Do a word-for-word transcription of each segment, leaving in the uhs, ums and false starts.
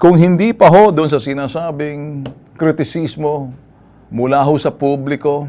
kung hindi pa ho doon sa sinasabing kritisismo mula ho sa publiko,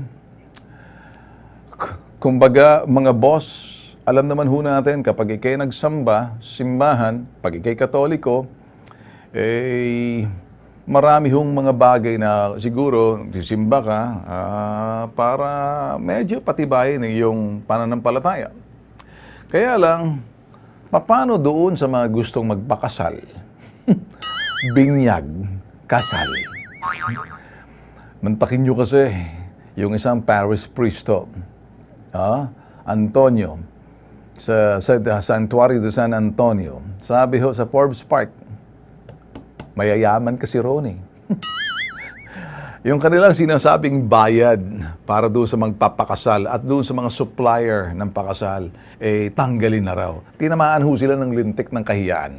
kumbaga mga boss, alam naman ho natin kapag ikay nagsamba, simbahan, pag ikay Katoliko, eh, marami hong mga bagay na siguro sisimba ka uh, para medyo patibayin yung pananampalataya. Kaya lang, paano doon sa mga gustong magpakasal? Binyag, kasal. Mantakin nyo kasi yung isang parish priest to, ah, Antonio, sa, sa Santuario de San Antonio. Sabi ho sa Forbes Park, mayayaman kasi Ronnie. Yung kanilang sinasabing bayad para doon sa magpapakasal at doon sa mga supplier ng pakasal, eh, tanggalin na raw. Tinamaan ho sila ng lintik ng kahiyaan.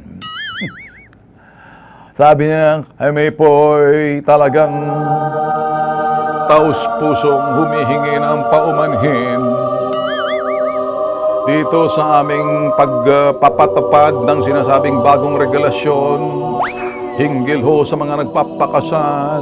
Sabi niya, ay may po'y talagang taus-pusong humihingi ng paumanhin dito sa aming pagpapatupad ng sinasabing bagong regulasyon hinggil ho sa mga nagpapakasal.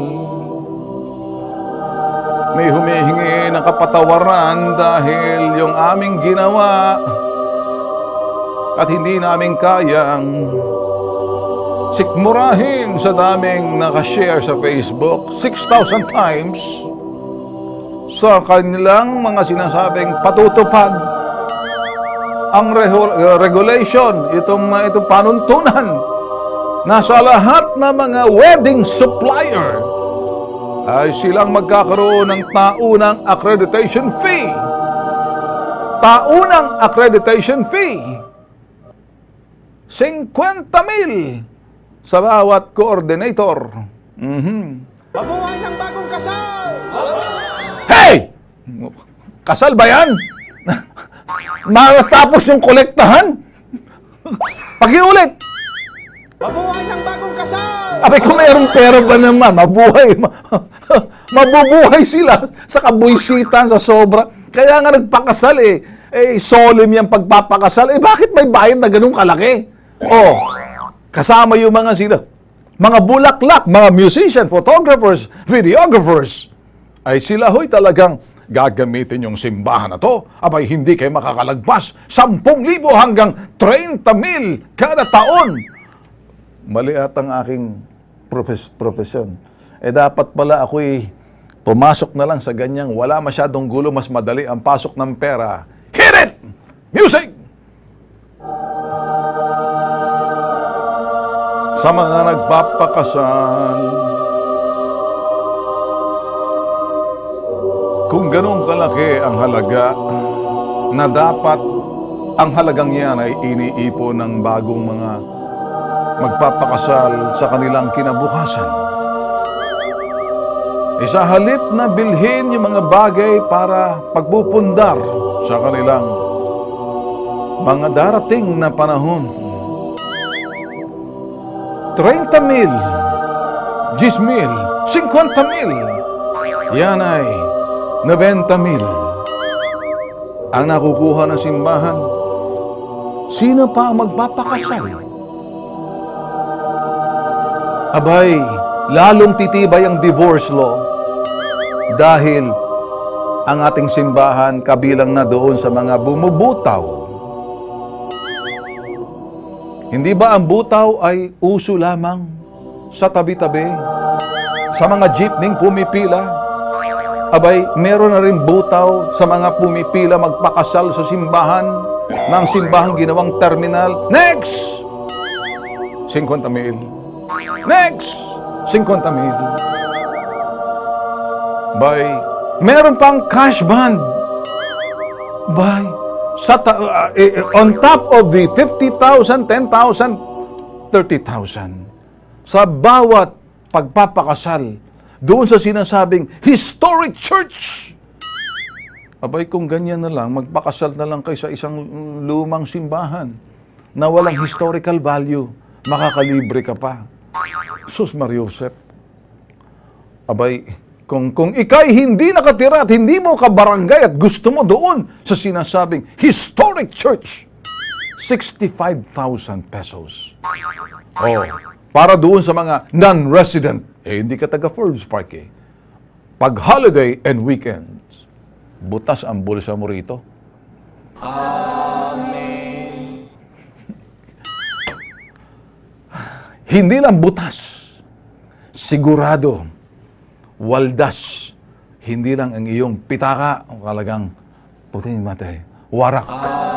May humihingi ng kapatawaran dahil yung aming ginawa at hindi namin kayang sikmurahin sa daming nakashare sa Facebook six thousand times sa kanilang mga sinasabing patutupad ang regulation, itong, itong panuntunan na sa lahat ng mga wedding supplier ay silang magkakaroon ng taunang accreditation fee. Taunang accreditation fee. fifty mil sa bawat coordinator. Mm-hmm. Mabuhay ng bagong kasal! Hey! Kasal ba yan? Matapos yung kolektahan? Pakiulit! Mabuhay ng bagong kasal! Abay, kung mayroong pera ba naman, mabuhay, mabubuhay sila sa kabuisitan, sa sobra. Kaya nga nagpakasal eh. Eh, solemn yung pagpapakasal. Eh, bakit may bayad na ganun kalaki? Oh, kasama yung mga sila, mga bulaklak, mga musician, photographers, videographers, ay sila ho'y talagang gagamitin yung simbahan na to. Abay, hindi kayo makakalagpas sampung libo hanggang treinta mil kada taon. Mali at ang aking profes profesyon. Eh, dapat pala ako'y pumasok na lang sa ganyang wala masyadong gulo, mas madali ang pasok ng pera. Hit it! Music! Sa mga nagpapakasal, kung ganun kalaki ang halaga na dapat ang halagang yan ay iniipon ng bagong mga magpapakasal sa kanilang kinabukasan. E sa halip na bilhin yung mga bagay para pagpupundar sa kanilang mga darating na panahon, treinta mil, diyes mil, cincuenta mil, yan ay noventa mil ang nakukuha ng simbahan. Sino pa ang magpapakasal? Abay, lalong titibay ang divorce law dahil ang ating simbahan kabilang na doon sa mga bumubutaw. Hindi ba ang butaw ay uso lamang sa tabi-tabi? Sa mga jeepney pumipila? Abay, meron na rin butaw sa mga pumipila magpakasal sa simbahan ng simbahang ginawang terminal. Next! cincuenta mil. Next! cincuenta mil. Bay, meron pang cash band. Bay, sa ta uh, eh, on top of the fifty thousand, ten thousand, thirty thousand. Sa bawat pagpapakasal, doon sa sinasabing historic church. Abay, kung ganyan na lang, magpakasal na lang kayo sa isang lumang simbahan na walang historical value, makakalibre ka pa. Sus Mariosep. Abay, kung, kung ikay hindi nakatira at hindi mo kabarangay at gusto mo doon sa sinasabing historic church, sixty-five thousand pesos. Oh, para doon sa mga non-resident, eh hindi ka taga Forbes Park eh. Pag holiday and weekends, butas ang bulsa mo rito. Amen. Hindi lang butas, sigurado, waldas, hindi lang ang iyong pitaka, talagang puti mate, warak.